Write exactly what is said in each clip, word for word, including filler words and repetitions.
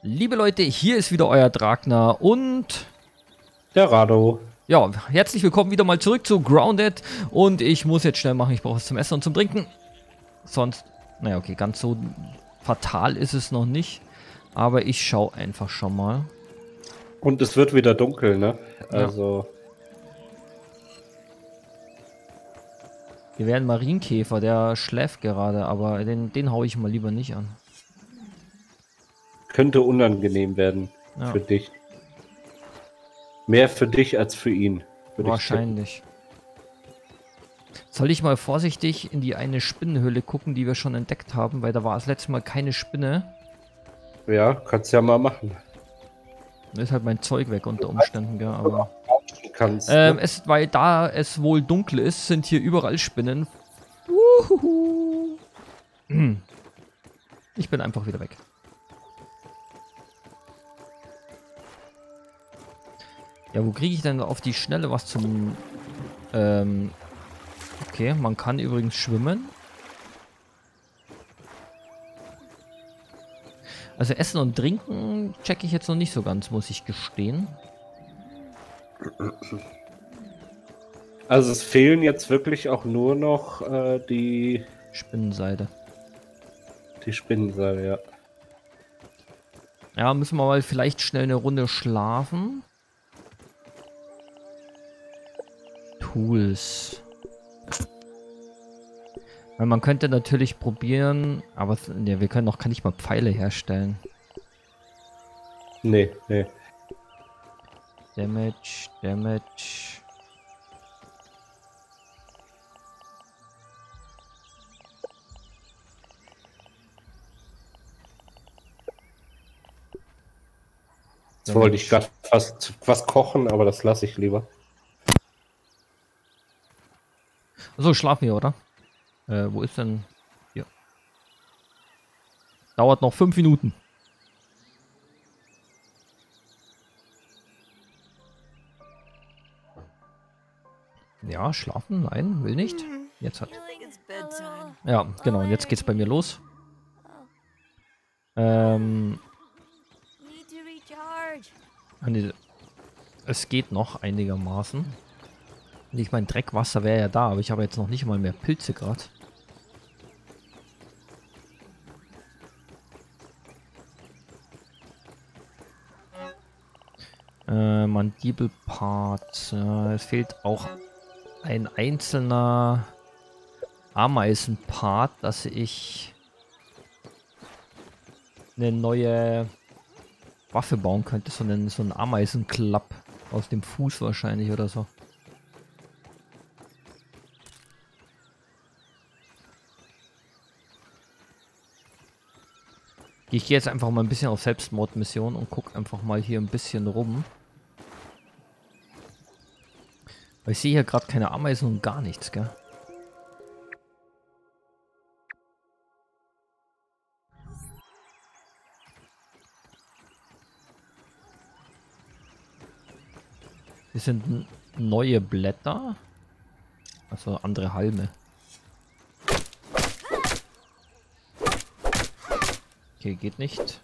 Liebe Leute, hier ist wieder euer Dragner und der Rado. Ja, herzlich willkommen wieder mal zurück zu Grounded. Und ich muss jetzt schnell machen, ich brauche was zum Essen und zum Trinken. Sonst, naja, okay, ganz so fatal ist es noch nicht. Aber ich schaue einfach schon mal. Und es wird wieder dunkel, ne? Also. Ja. Wir werden Marienkäfer, der schläft gerade, aber den, den haue ich mal lieber nicht an. Könnte unangenehm werden ja. für dich. Mehr für dich als für ihn. Wahrscheinlich. Soll ich mal vorsichtig in die eine Spinnenhöhle gucken, die wir schon entdeckt haben, weil da war das letzte Mal keine Spinne. Ja, kannst ja mal machen. Da ist halt mein Zeug weg unter Umständen, ja, aber... Kannst, ähm, ne? es, weil da es wohl dunkel ist, sind hier überall Spinnen. Uhuhu. Ich bin einfach wieder weg. Ja, wo kriege ich denn auf die Schnelle was zum... Ähm, okay, man kann übrigens schwimmen. Also Essen und Trinken checke ich jetzt noch nicht so ganz, muss ich gestehen. Also es fehlen jetzt wirklich auch nur noch äh, die... Spinnenseide. Die Spinnenseide, ja. Ja, müssen wir mal vielleicht schnell eine Runde schlafen. Tools. Weil man könnte natürlich probieren, aber ja, wir können noch kann nicht mal Pfeile herstellen. Nee, nee. Damage, Damage. Jetzt wollte ich gerade fast was kochen, aber das lasse ich lieber. So, schlafen wir, oder? Äh, wo ist denn... Hier. Dauert noch fünf Minuten. Ja, schlafen? Nein, will nicht. Jetzt hat... Ja, genau. Und jetzt geht's bei mir los. Ähm... Es geht noch einigermaßen. Ich meine, Dreckwasser wäre ja da, aber ich habe jetzt noch nicht mal mehr Pilze gerade. Äh, Mandibelpart. Äh, es fehlt auch ein einzelner Ameisenpart, dass ich eine neue Waffe bauen könnte. So einen, so einen Ameisenklapp aus dem Fuß wahrscheinlich oder so. Ich gehe jetzt einfach mal ein bisschen auf Selbstmordmission und gucke einfach mal hier ein bisschen rum. Weil ich sehe hier gerade keine Ameisen und gar nichts, gell? Hier sind neue Blätter. Also andere Halme. Okay, geht nicht.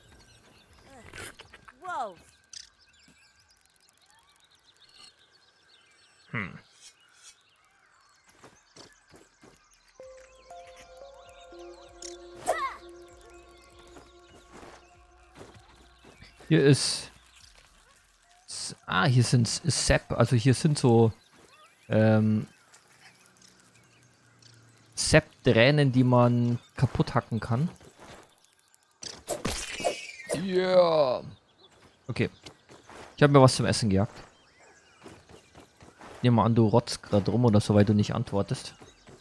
Hm. Hier ist... Ah, hier sind Sepp, also hier sind so... Ähm... Sepp-Dränen, die man kaputt hacken kann. Ja. Yeah. Okay. Ich habe mir was zum Essen gejagt. Nehmen wir an, du rotzt gerade rum oder so, weil du nicht antwortest.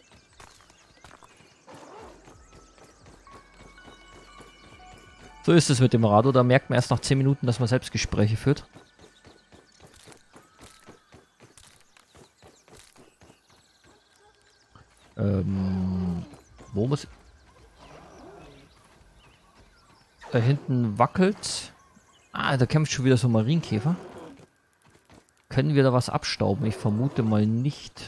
So ist es mit dem Rado. Da merkt man erst nach zehn Minuten, dass man Selbstgespräche führt. Ähm, wo muss... Da hinten wackelt. Ah, da kämpft schon wieder so ein Marienkäfer. Können wir da was abstauben? Ich vermute mal nicht.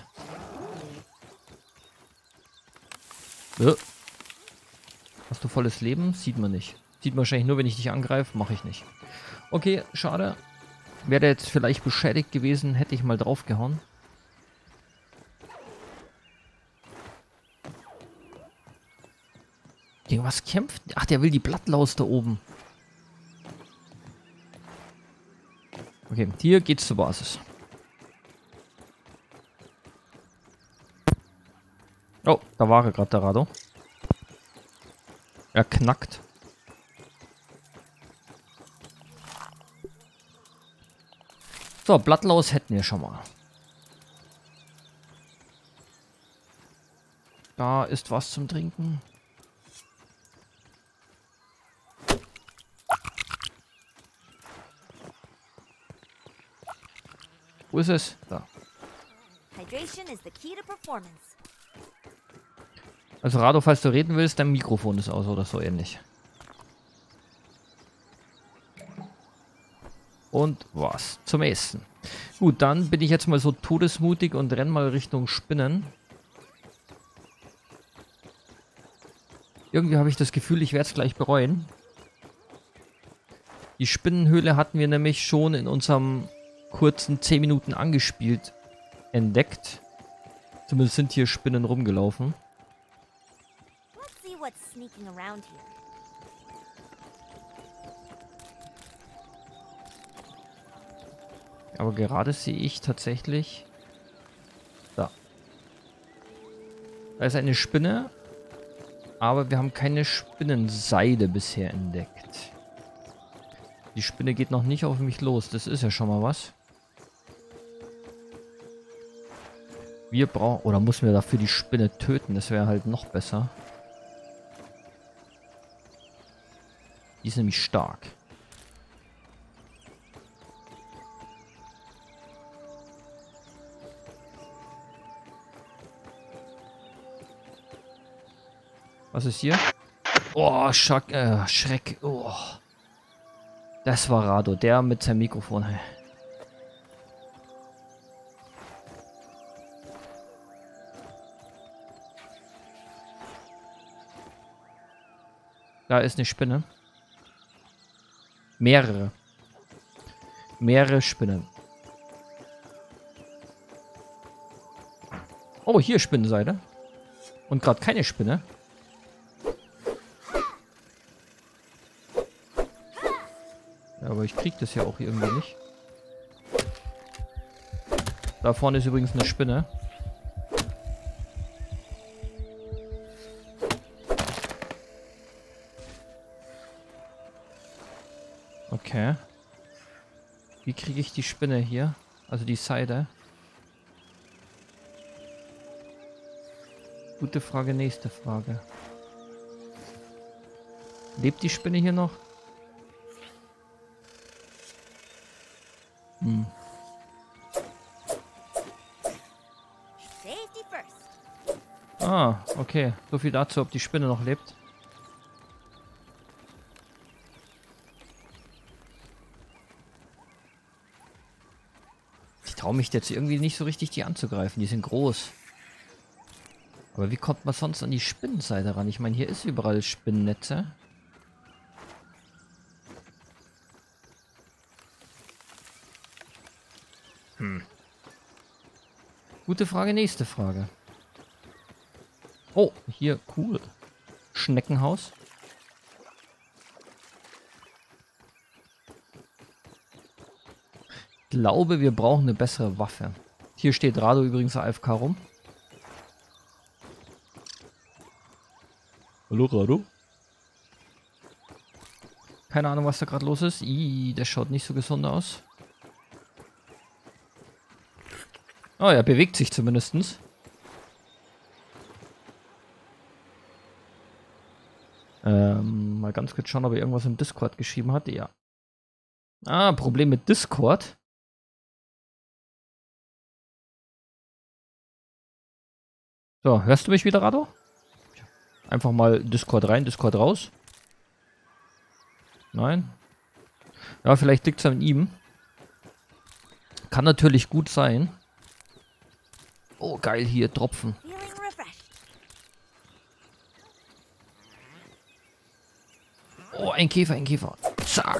Ja. Hast du volles Leben? Sieht man nicht. Sieht man wahrscheinlich nur, wenn ich dich angreife. Mache ich nicht. Okay, schade. Wäre jetzt vielleicht beschädigt gewesen, hätte ich mal draufgehauen. Gegen was kämpft? Ach, der will die Blattlaus da oben. Okay, hier geht's zur Basis. Oh, da war er gerade, der Rado. Er knackt. So, Blattlaus hätten wir schon mal. Da ist was zum Trinken. Wo ist es? Da. Also Rado, falls du reden willst, dein Mikrofon ist aus oder so ähnlich. Und was zum Essen. Gut, dann bin ich jetzt mal so todesmutig und renn mal Richtung Spinnen. Irgendwie habe ich das Gefühl, ich werde es gleich bereuen. Die Spinnenhöhle hatten wir nämlich schon in unserem kurzen zehn Minuten angespielt entdeckt. Zumindest sind hier Spinnen rumgelaufen. Aber gerade sehe ich tatsächlich... Da. Da ist eine Spinne. Aber wir haben keine Spinnenseide bisher entdeckt. Die Spinne geht noch nicht auf mich los. Das ist ja schon mal was. Wir brauchen... Oder müssen wir dafür die Spinne töten? Das wäre halt noch besser. Die ist nämlich stark. Was ist hier? Oh, Schack, äh, Schreck. Oh. Das war Rado, der mit seinem Mikrofon. Hey. Da ist eine Spinne. Mehrere. Mehrere Spinnen. Oh, hier Spinnenseide. Und gerade keine Spinne. Ja, aber ich krieg das ja auch irgendwie nicht. Da vorne ist übrigens eine Spinne. Okay. Wie kriege ich die Spinne hier? Also die Seide. Gute Frage, nächste Frage. Lebt die Spinne hier noch? Hm. Ah, okay. So viel dazu, ob die Spinne noch lebt. Ich traue mich jetzt irgendwie nicht so richtig, die anzugreifen. Die sind groß. Aber wie kommt man sonst an die Spinnenseite ran? Ich meine, hier ist überall Spinnennetze. Hm. Gute Frage, nächste Frage. Oh, hier, cool. Schneckenhaus. Ich glaube, wir brauchen eine bessere Waffe. Hier steht Rado übrigens A F K rum. Hallo, Rado? Keine Ahnung, was da gerade los ist. Ih, der schaut nicht so gesund aus. Oh, er bewegt sich zumindest. Ähm, mal ganz kurz schauen, ob er irgendwas im Discord geschrieben hat. Ja. Ah, Problem mit Discord. So, hörst du mich wieder, Rado? Einfach mal Discord rein, Discord raus. Nein. Ja, vielleicht liegt es an ihm. Kann natürlich gut sein. Oh, geil, hier, Tropfen. Oh, ein Käfer, ein Käfer. Zack.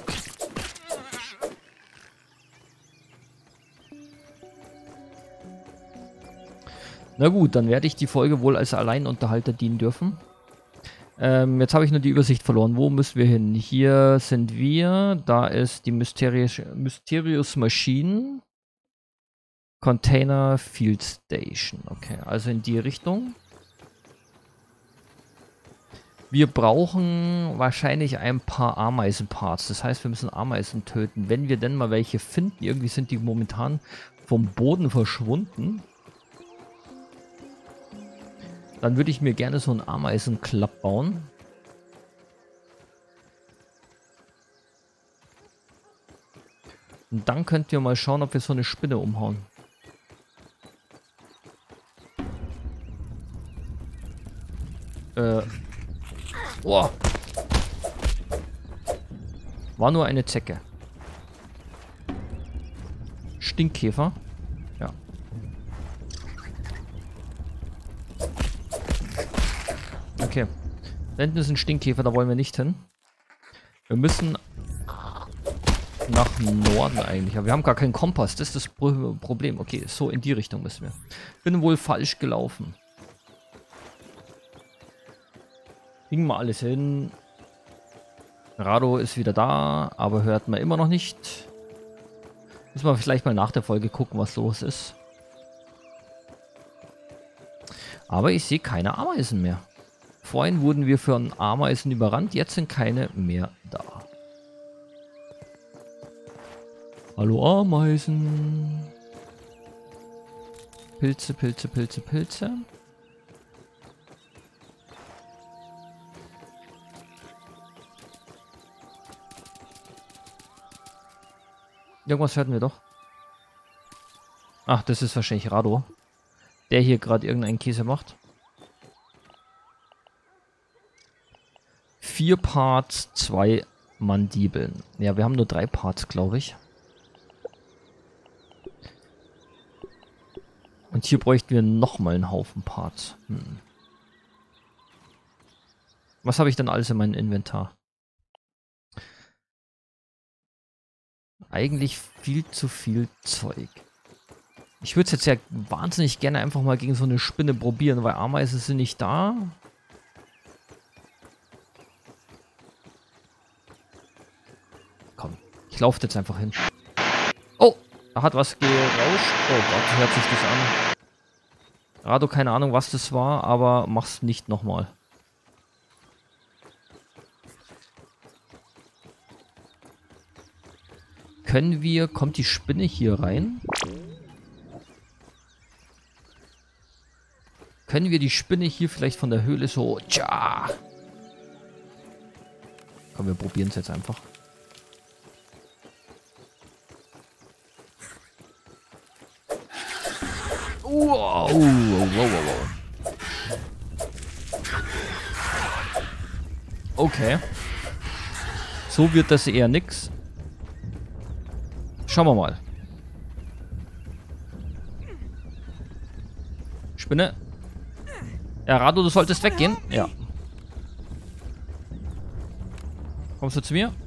Na gut, dann werde ich die Folge wohl als Alleinunterhalter dienen dürfen. Ähm, jetzt habe ich nur die Übersicht verloren. Wo müssen wir hin? Hier sind wir. Da ist die Mysterious, Mysterious Machine. Container Field Station. Okay, also in die Richtung. Wir brauchen wahrscheinlich ein paar Ameisenparts. Das heißt, wir müssen Ameisen töten. Wenn wir denn mal welche finden. Irgendwie sind die momentan vom Boden verschwunden. Dann würde ich mir gerne so einen Ameisenklapp bauen. Und dann könnt ihr mal schauen, ob wir so eine Spinne umhauen. Äh. Boah. War nur eine Zecke. Stinkkäfer. Ja. Okay. Da hinten ist ein Stinkkäfer, da wollen wir nicht hin. Wir müssen nach Norden eigentlich. Aber wir haben gar keinen Kompass. Das ist das Pro Problem. Okay, so in die Richtung müssen wir. Bin wohl falsch gelaufen. Kriegen wir alles hin. Rado ist wieder da, aber hört man immer noch nicht. Müssen wir vielleicht mal nach der Folge gucken, was los ist. Aber ich sehe keine Ameisen mehr. Vorhin wurden wir von Ameisen überrannt, jetzt sind keine mehr da. Hallo Ameisen. Pilze, Pilze, Pilze, Pilze. Irgendwas hörten wir doch. Ach, das ist wahrscheinlich Rado, der hier gerade irgendeinen Käse macht. Vier Parts, zwei Mandibeln. Ja, wir haben nur drei Parts, glaube ich. Und hier bräuchten wir nochmal einen Haufen Parts. Hm. Was habe ich denn alles in meinem Inventar? Eigentlich viel zu viel Zeug. Ich würde es jetzt ja wahnsinnig gerne einfach mal gegen so eine Spinne probieren, weil Ameisen sind nicht da. Komm, ich laufe jetzt einfach hin. Oh, da hat was gerauscht. Oh Gott, hört sich das an. Rado, keine Ahnung, was das war, aber mach's nicht nochmal. Können wir... Kommt die Spinne hier rein? Können wir die Spinne hier vielleicht von der Höhle so... Tja! Komm, wir probieren es jetzt einfach. Wow, wow, wow, wow. Okay. So wird das eher nix. Schauen wir mal. Spinne. Ja, Rado, du solltest weggehen. Ja. Kommst du zu mir?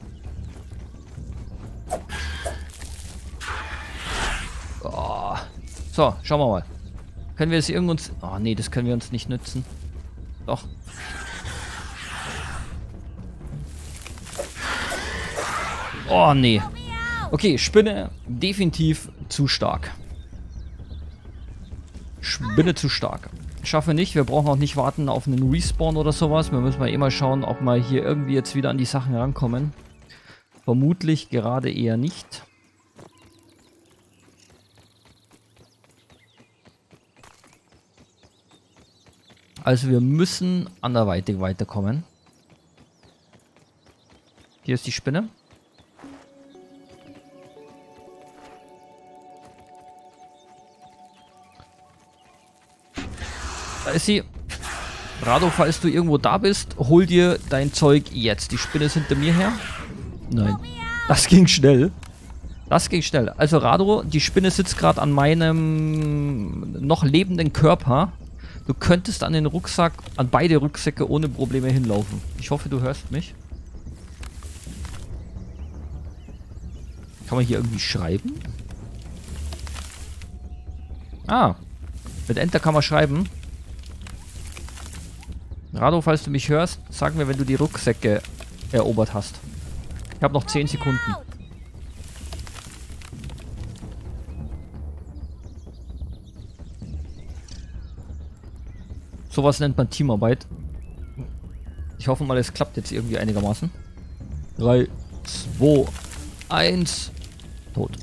Oh. So, schauen wir mal. Können wir das irgendwo... Oh, nee, das können wir uns nicht nützen. Doch. Oh, nee. Okay, Spinne definitiv zu stark. Spinne zu stark. Schaffen wir nicht. Wir brauchen auch nicht warten auf einen Respawn oder sowas. Wir müssen mal eh mal schauen, ob wir hier irgendwie jetzt wieder an die Sachen rankommen. Vermutlich gerade eher nicht. Also wir müssen anderweitig weiterkommen. Hier ist die Spinne. Da ist sie. Rado, falls du irgendwo da bist, hol dir dein Zeug jetzt. Die Spinne ist hinter mir her. Nein. Das ging schnell. Das ging schnell. Also Rado, die Spinne sitzt gerade an meinem noch lebenden Körper. Du könntest an den Rucksack, an beide Rucksäcke ohne Probleme hinlaufen. Ich hoffe, du hörst mich. Kann man hier irgendwie schreiben? Ah. Mit Enter kann man schreiben. Rado, falls du mich hörst, sag mir, wenn du die Rucksäcke erobert hast. Ich habe noch zehn Sekunden. Sowas nennt man Teamarbeit. Ich hoffe mal, es klappt jetzt irgendwie einigermaßen. drei, zwei, eins. Tot.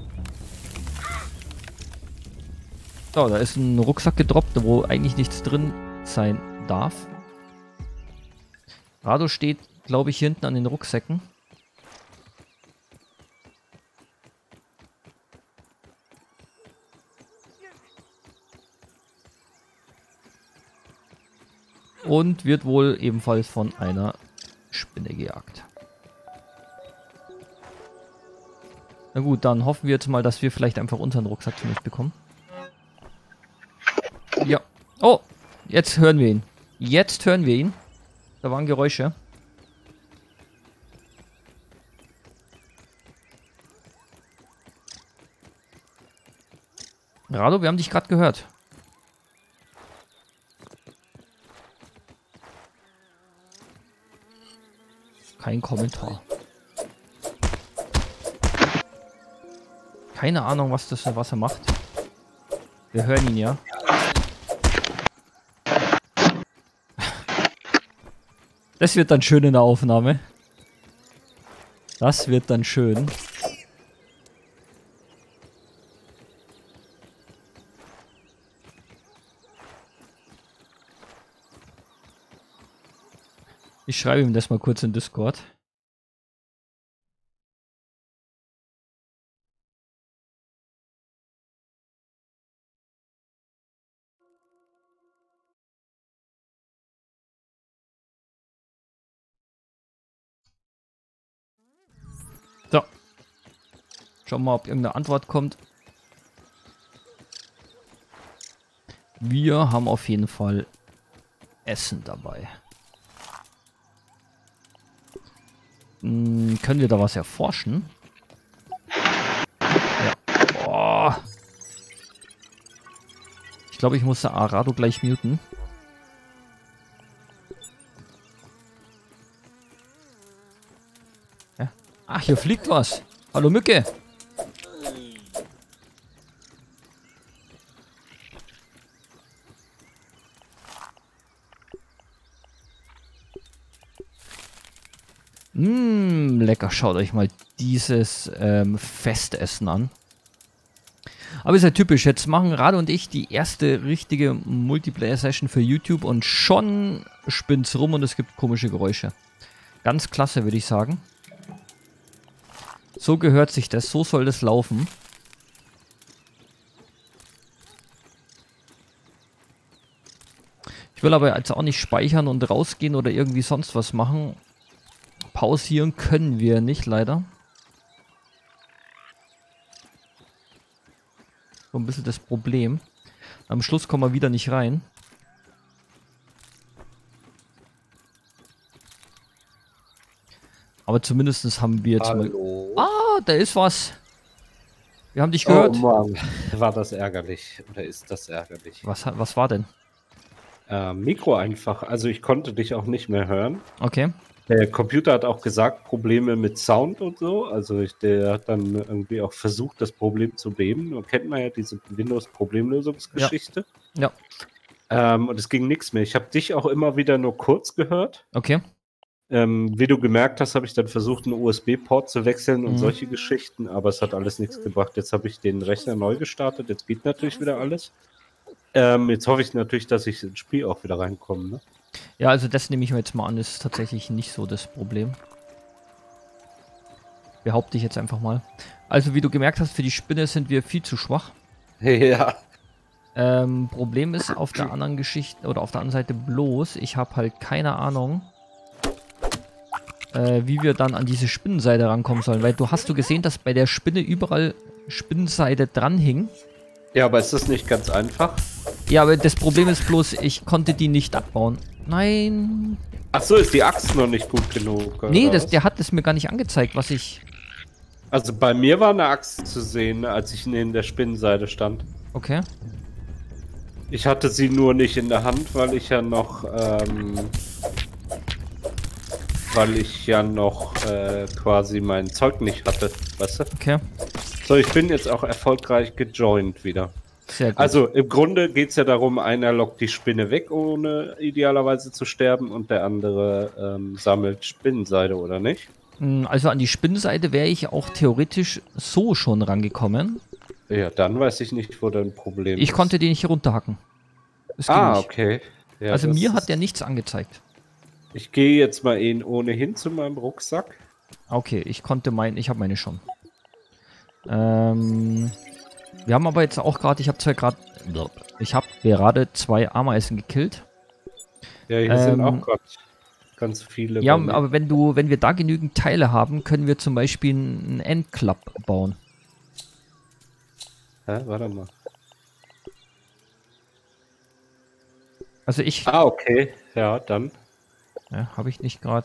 So, da ist ein Rucksack gedroppt, wo eigentlich nichts drin sein darf. Rado steht, glaube ich, hinten an den Rucksäcken. Und wird wohl ebenfalls von einer Spinne gejagt. Na gut, dann hoffen wir jetzt mal, dass wir vielleicht einfach unseren Rucksack zumindest bekommen. Ja. Oh, jetzt hören wir ihn. Jetzt hören wir ihn. Da waren Geräusche. Rado, wir haben dich gerade gehört. Kein Kommentar. Keine Ahnung, was das was er macht. Wir hören ihn ja. Das wird dann schön in der Aufnahme. Das wird dann schön. Ich schreibe ihm das mal kurz in Discord. So. Schauen wir mal, ob irgendeine Antwort kommt. Wir haben auf jeden Fall Essen dabei. Hm, können wir da was erforschen? Ja. Oh. Ich glaube, ich muss Arado gleich muten. Ja. Ach, hier fliegt was. Hallo Mücke. Mmh, lecker. Schaut euch mal dieses ähm, Festessen an. Aber ist ja typisch. Jetzt machen Rado und ich die erste richtige Multiplayer-Session für YouTube und schon spinnt's rum und es gibt komische Geräusche. Ganz klasse, würde ich sagen. So gehört sich das. So soll das laufen. Ich will aber jetzt auch nicht speichern und rausgehen oder irgendwie sonst was machen. Pausieren können wir nicht, leider. So ein bisschen das Problem. Am Schluss kommen wir wieder nicht rein. Aber zumindest haben wir jetzt Hallo. mal... Ah, da ist was. Wir haben dich gehört. Oh Mann, war das ärgerlich. Oder ist das ärgerlich? Was, was war denn? Äh, Mikro einfach. Also ich konnte dich auch nicht mehr hören. Okay. Der Computer hat auch gesagt, Probleme mit Sound und so. Also ich, der hat dann irgendwie auch versucht, das Problem zu beheben. Da kennt man ja diese Windows-Problemlösungsgeschichte. Ja. ja. Ähm, und es ging nichts mehr. Ich habe dich auch immer wieder nur kurz gehört. Okay. Ähm, wie du gemerkt hast, habe ich dann versucht, einen U S B-Port zu wechseln und mhm. solche Geschichten, aber es hat alles nichts gebracht. Jetzt habe ich den Rechner neu gestartet. Jetzt geht natürlich wieder alles. Ähm, jetzt hoffe ich natürlich, dass ich ins Spiel auch wieder reinkomme, ne? Ja, also das nehme ich mir jetzt mal an, ist tatsächlich nicht so das Problem. Behaupte ich jetzt einfach mal. Also wie du gemerkt hast, für die Spinne sind wir viel zu schwach. Ja. Ähm, Problem ist auf der anderen Geschichte, oder auf der anderen Seite bloß, ich habe halt keine Ahnung, äh, wie wir dann an diese Spinnenseide rankommen sollen. Weil du hast du gesehen, dass bei der Spinne überall Spinnenseide dran hing. Ja, aber ist das nicht ganz einfach? Ja, aber das Problem ist bloß, ich konnte die nicht abbauen. Nein. Ach so, ist die Axt noch nicht gut genug? Nee, das, der hat es mir gar nicht angezeigt, was ich... Also bei mir war eine Axt zu sehen, als ich neben der Spinnenseite stand. Okay. Ich hatte sie nur nicht in der Hand, weil ich ja noch, ähm, weil ich ja noch äh, quasi mein Zeug nicht hatte, weißt du? Okay. So, ich bin jetzt auch erfolgreich gejoint wieder. Sehr gut. Also im Grunde geht es ja darum, einer lockt die Spinne weg, ohne idealerweise zu sterben, und der andere ähm, sammelt Spinnenseide, oder nicht? Also an die Spinnenseite wäre ich auch theoretisch so schon rangekommen. Ja, dann weiß ich nicht, wo dein Problem Ich ist. konnte den nicht runterhacken. Das ging Ah, nicht. okay. Ja, also das mir ist- hat der nichts angezeigt. Ich gehe jetzt mal eben ohnehin zu meinem Rucksack. Okay, ich konnte mein, ich habe meine schon. Ähm, wir haben aber jetzt auch gerade, ich habe zwei gerade, ich habe gerade zwei Ameisen gekillt. Ja, hier Ähm, sind auch gerade ganz viele. Ja, bei mir. aber wenn du, wenn wir da genügend Teile haben, können wir zum Beispiel einen Endclub bauen. Hä, warte mal. Also ich, Ah, okay. Ja, dann. ja, habe ich nicht gerade.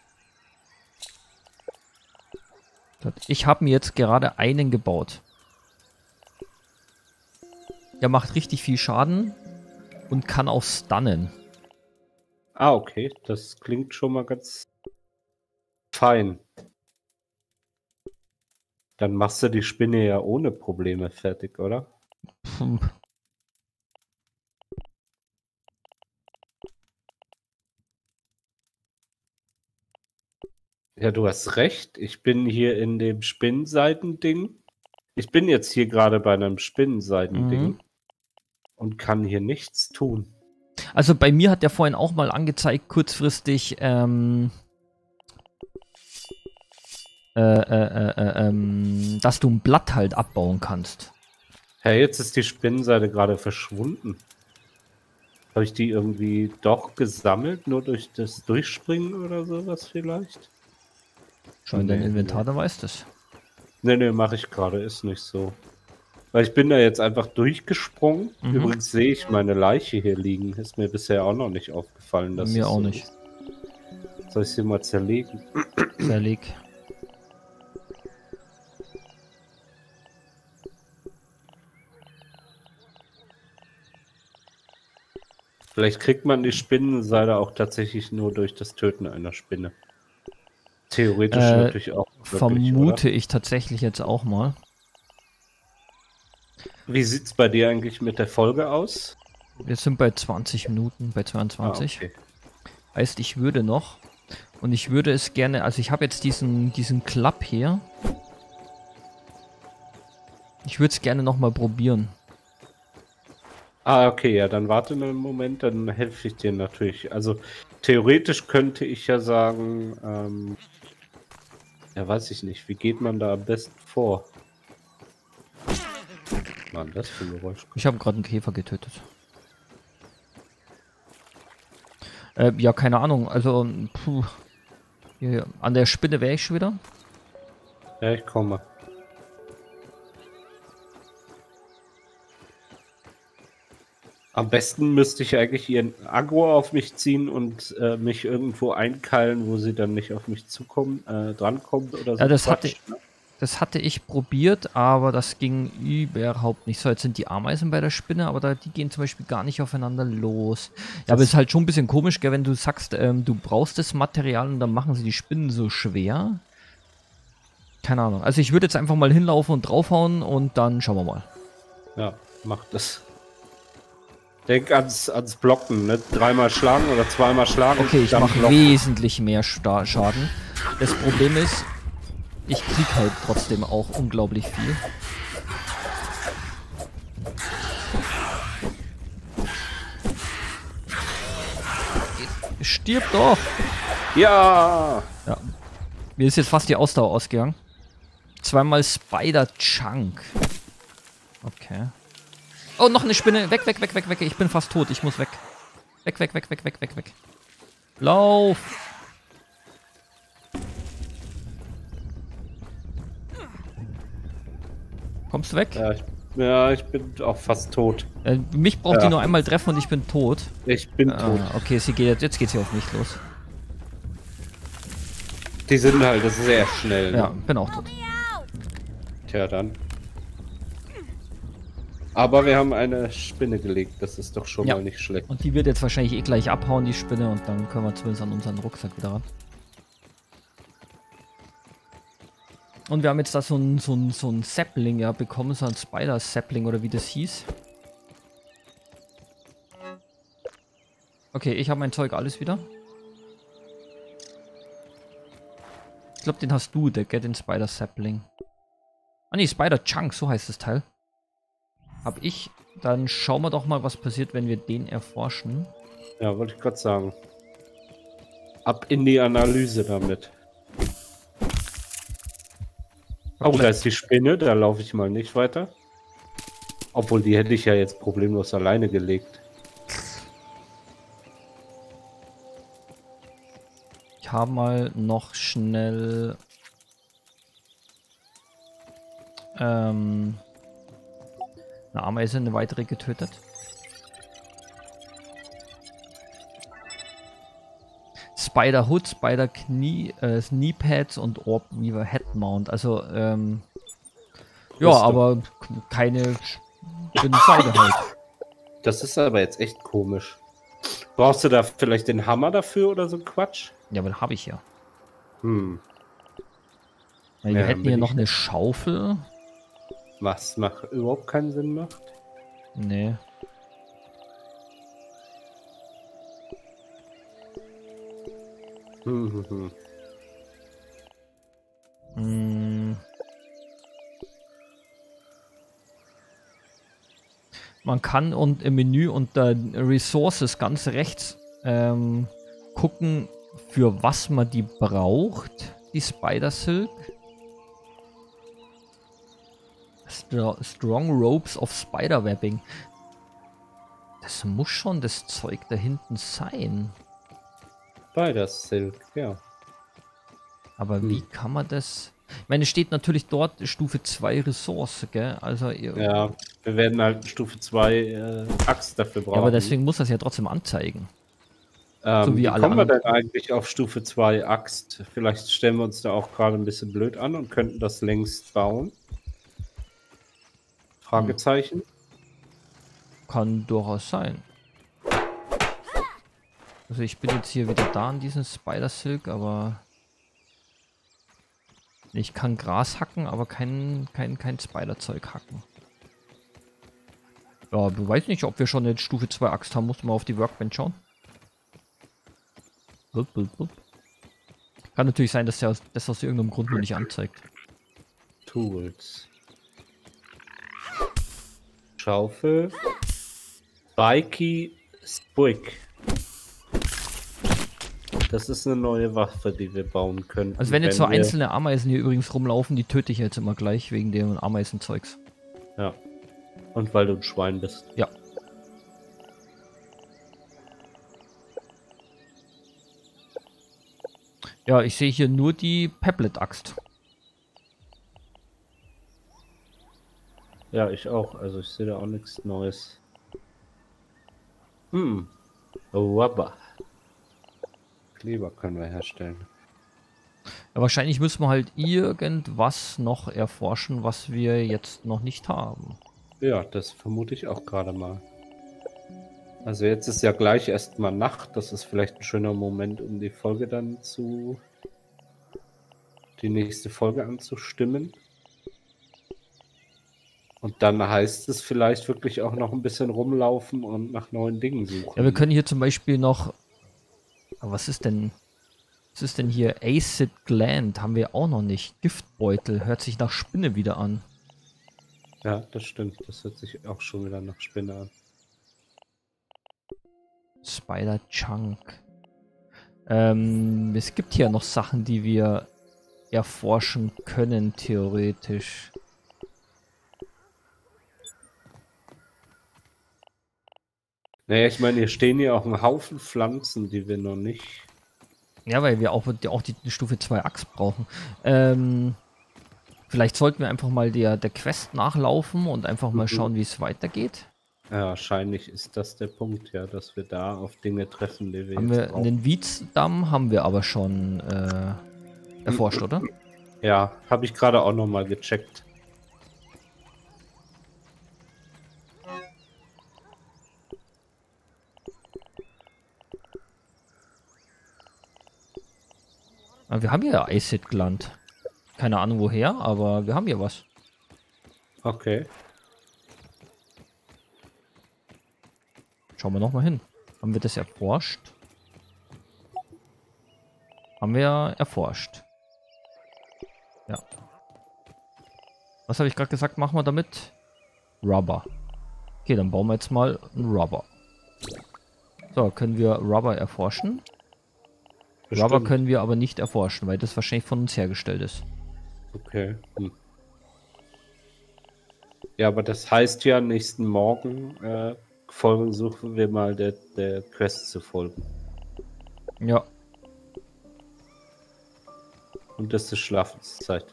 Ich habe mir jetzt gerade einen gebaut. Der macht richtig viel Schaden und kann auch stunnen. Ah, okay. Das klingt schon mal ganz fein. Dann machst du die Spinne ja ohne Probleme fertig, oder? Hm. Ja, du hast recht. Ich bin hier in dem Spinnenseiten-Ding. Ich bin jetzt hier gerade bei einem Spinnenseiten-Ding Mhm. und kann hier nichts tun. Also bei mir hat der vorhin auch mal angezeigt, kurzfristig, ähm, äh, äh, äh, ähm, dass du ein Blatt halt abbauen kannst. Hey, jetzt ist die Spinnenseite gerade verschwunden. Habe ich die irgendwie doch gesammelt, nur durch das Durchspringen oder sowas vielleicht? Schau in dein Nee, Inventar, nee. dann weißt du es. Nee, nee, mache ich gerade, ist nicht so. Weil ich bin da jetzt einfach durchgesprungen. Mhm. Übrigens sehe ich meine Leiche hier liegen. Ist mir bisher auch noch nicht aufgefallen. Dass Mir es auch so nicht. ist. Soll ich sie mal zerlegen? Zerleg. Vielleicht kriegt man die Spinnenseide auch tatsächlich nur durch das Töten einer Spinne. Theoretisch Äh, natürlich auch. Wirklich, Vermute ich tatsächlich jetzt auch mal. oder? Wie sieht's bei dir eigentlich mit der Folge aus? Wir sind bei zwanzig Minuten, bei zweiundzwanzig. Ah, okay. Heißt, ich würde noch. Und ich würde es gerne, also ich habe jetzt diesen, diesen Club hier. Ich würde es gerne nochmal probieren. Ah, okay, ja, dann warte einen Moment, dann helfe ich dir natürlich. Also theoretisch könnte ich ja sagen, ähm, ja, weiß ich nicht, wie geht man da am besten vor? Mann, das für ein Geräusch. Ich habe gerade einen Käfer getötet. Äh, ja, keine Ahnung, also puh. Hier, an der Spinne wäre ich schon wieder. Ja, ich komme. Am besten müsste ich eigentlich ihren Aggro auf mich ziehen und äh, mich irgendwo einkeilen, wo sie dann nicht auf mich zukommen, äh, drankommt oder so. Ja, das Quatsch, hatte, ne? das hatte ich probiert, aber das ging überhaupt nicht. So, jetzt sind die Ameisen bei der Spinne, aber da, die gehen zum Beispiel gar nicht aufeinander los. Ja, aber es ist halt schon ein bisschen komisch, gell, wenn du sagst, ähm, du brauchst das Material und dann machen sie die Spinnen so schwer. Keine Ahnung. Also ich würde jetzt einfach mal hinlaufen und draufhauen und dann schauen wir mal. Ja, mach das. Denk ans, ans Blocken, ne? Dreimal schlagen oder zweimal schlagen. Okay, ich dann mache blocken. wesentlich mehr Sta Schaden. Das Problem ist, ich krieg halt trotzdem auch unglaublich viel. Stirb doch! Ja! Ja. Mir ist jetzt fast die Ausdauer ausgegangen. Zweimal Spider Chunk. Okay. Oh, noch eine Spinne. Weg, weg, weg, weg, weg. Ich bin fast tot. Ich muss weg. Weg, weg, weg, weg, weg, weg, weg. Lauf! Kommst du weg? Ja, ich, ja, ich bin auch fast tot. Äh, mich braucht Ja. die nur einmal treffen und ich bin tot. Ich bin tot. Ah, okay, sie geht, jetzt geht sie auf mich los. Die sind halt sehr schnell. Ne? Ja, bin auch tot. Tja, dann. Aber wir haben eine Spinne gelegt, das ist doch schon Ja. mal nicht schlecht. Und die wird jetzt wahrscheinlich eh gleich abhauen, die Spinne, und dann können wir zumindest an unseren Rucksack wieder ran. Und wir haben jetzt da so ein, so ein, so ein Sapling ja bekommen, so ein Spider-Sapling oder wie das hieß. Okay, ich habe mein Zeug alles wieder. Ich glaube, den hast du, der Get den Spider-Sapling. Ah ne, Spider-Chunk, so heißt das Teil. Hab ich. Dann schauen wir doch mal, was passiert, wenn wir den erforschen. Ja, wollte ich gerade sagen. Ab in die Analyse damit. Oh, da ist die Spinne, da laufe ich mal nicht weiter. Obwohl, die hätte ich ja jetzt problemlos alleine gelegt. Ich habe mal noch schnell ähm, eine Ameise, eine weitere getötet. Spider Hood, Spider Knie, äh, Knee Pads und Orb Weaver Head Mount. Also, ähm, ja, Rüstung. aber keine Spinnenseide halt. Das ist aber jetzt echt komisch. Brauchst du da vielleicht den Hammer dafür oder so Quatsch? Ja, aber habe ich ja. Hm. Weil wir Ja, hätten bin hier ich noch eine nicht. Schaufel. Was macht überhaupt keinen Sinn macht? Nee. Hm, hm, hm. Hm. Man kann und im Menü unter Resources ganz rechts ähm, gucken, für was man die braucht, die Spider Silk. Stro Strong Ropes of Spider Webbing. Das muss schon das Zeug da hinten sein. Spider Silk, ja. Aber Hm. wie kann man das... Ich meine, es steht natürlich dort Stufe zwei Ressource, gell? Also, ihr... Ja, wir werden halt Stufe zwei äh, Axt dafür brauchen. Ja, aber deswegen muss das ja trotzdem anzeigen. ähm, so wie wie alle kommen wir anderen- denn eigentlich auf Stufe zwei Axt? Vielleicht stellen wir uns da auch gerade ein bisschen blöd an und könnten das längst bauen. Fragezeichen. Kann durchaus sein. Also ich bin jetzt hier wieder da an diesem Spider Silk, aber... Ich kann Gras hacken, aber kein, kein, kein Spider-Zeug hacken. Ja, ich weiß nicht, ob wir schon eine Stufe zwei Axt haben. Muss mal auf die Workbench schauen. Blub, blub, blub. Kann natürlich sein, dass der aus, das aus irgendeinem Grund nur nicht anzeigt. Tools. Schaufel. Spikey Spick. Das ist eine neue Waffe, die wir bauen können. Also wenn jetzt so wir- einzelne Ameisen hier übrigens rumlaufen, die töte ich jetzt immer gleich wegen dem Ameisenzeugs. Ja. Und weil du ein Schwein bist. Ja. Ja, ich sehe hier nur die Peblet-Axt. Ja, ich auch. Also ich sehe da auch nichts Neues. Hm. Wabba. Kleber können wir herstellen. Ja, wahrscheinlich müssen wir halt irgendwas noch erforschen, was wir jetzt noch nicht haben. Ja, das vermute ich auch gerade mal. Also jetzt ist ja gleich erstmal Nacht. Das ist vielleicht ein schöner Moment, um die Folge dann zu... die nächste Folge anzustimmen. Und dann heißt es vielleicht wirklich auch noch ein bisschen rumlaufen und nach neuen Dingen suchen. Ja, wir können hier zum Beispiel noch... Aber was ist denn... Was ist denn hier? Acid Gland haben wir auch noch nicht. Giftbeutel. Hört sich nach Spinne wieder an. Ja, das stimmt. Das hört sich auch schon wieder nach Spinne an. Spider Chunk. Ähm, es gibt hier noch Sachen, die wir erforschen können, theoretisch. Naja, ich meine, hier stehen ja auch ein Haufen Pflanzen, die wir noch nicht... Ja, weil wir auch, auch die Stufe zwei Axt brauchen. Ähm, vielleicht sollten wir einfach mal der, der Quest nachlaufen und einfach mal Mhm. schauen, wie es weitergeht. Ja, wahrscheinlich ist das der Punkt, ja, dass wir da auf Dinge treffen, die wir Haben jetzt wir brauchen. einen Wietz-Damm haben wir aber schon äh, erforscht, oder? Ja, habe ich gerade auch noch mal gecheckt. Aber wir haben hier Acid Gland. Keine Ahnung woher, aber wir haben hier was. Okay. Schauen wir nochmal hin. Haben wir das erforscht? Haben wir erforscht. Ja. Was habe ich gerade gesagt? Machen wir damit? Rubber. Okay, dann bauen wir jetzt mal einen Rubber. So, können wir Rubber erforschen? Bestimmt. Rubber können wir aber nicht erforschen, weil das wahrscheinlich von uns hergestellt ist. Okay. Hm. Ja, aber das heißt ja, nächsten Morgen äh, folgen suchen wir mal der, der Quest zu folgen. Ja. Und das ist Schlafenszeit.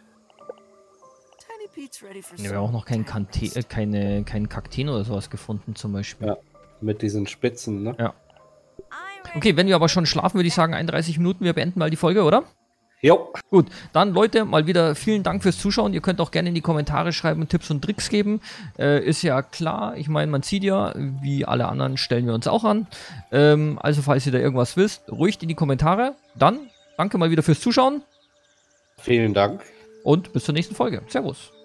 Wir haben auch noch keinen Kante äh, keine, keinen Kakteen oder sowas gefunden zum Beispiel. Ja, mit diesen Spitzen, ne? Ja. Okay, wenn wir aber schon schlafen, würde ich sagen einunddreißig Minuten. Wir beenden mal die Folge, oder? Jo. Gut, dann Leute, mal wieder vielen Dank fürs Zuschauen. Ihr könnt auch gerne in die Kommentare schreiben und Tipps und Tricks geben. Äh, ist ja klar, ich meine, man sieht ja, wie alle anderen stellen wir uns auch an. Ähm, also falls ihr da irgendwas wisst, ruhig in die Kommentare. Dann danke mal wieder fürs Zuschauen. Vielen Dank. Und bis zur nächsten Folge. Servus.